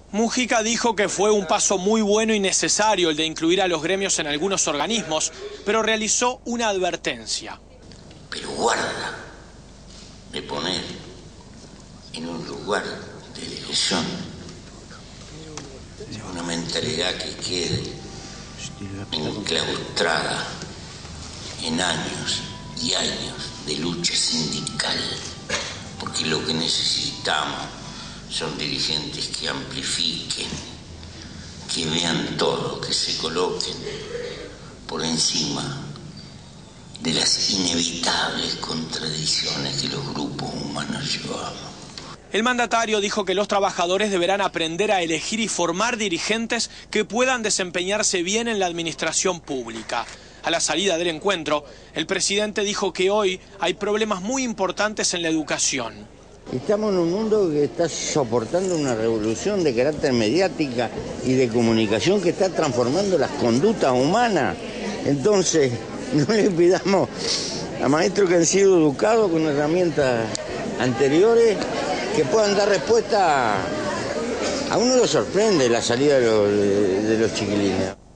Mujica dijo que fue un paso muy bueno y necesario el de incluir a los gremios en algunos organismos, pero realizó una advertencia. Pero guarda de poner en un lugar de dirección una mentalidad que quede enclaustrada en años y años de lucha sindical, porque lo que necesitamos son dirigentes que amplifiquen, que vean todo, que se coloquen por encima de las inevitables contradicciones que los grupos humanos llevamos. El mandatario dijo que los trabajadores deberán aprender a elegir y formar dirigentes que puedan desempeñarse bien en la administración pública. A la salida del encuentro, el presidente dijo que hoy hay problemas muy importantes en la educación. Estamos en un mundo que está soportando una revolución de carácter mediática y de comunicación que está transformando las conductas humanas. Entonces, no le pidamos a maestros que han sido educados con herramientas anteriores que puedan dar respuesta. A uno lo sorprende la salida de los chiquilines.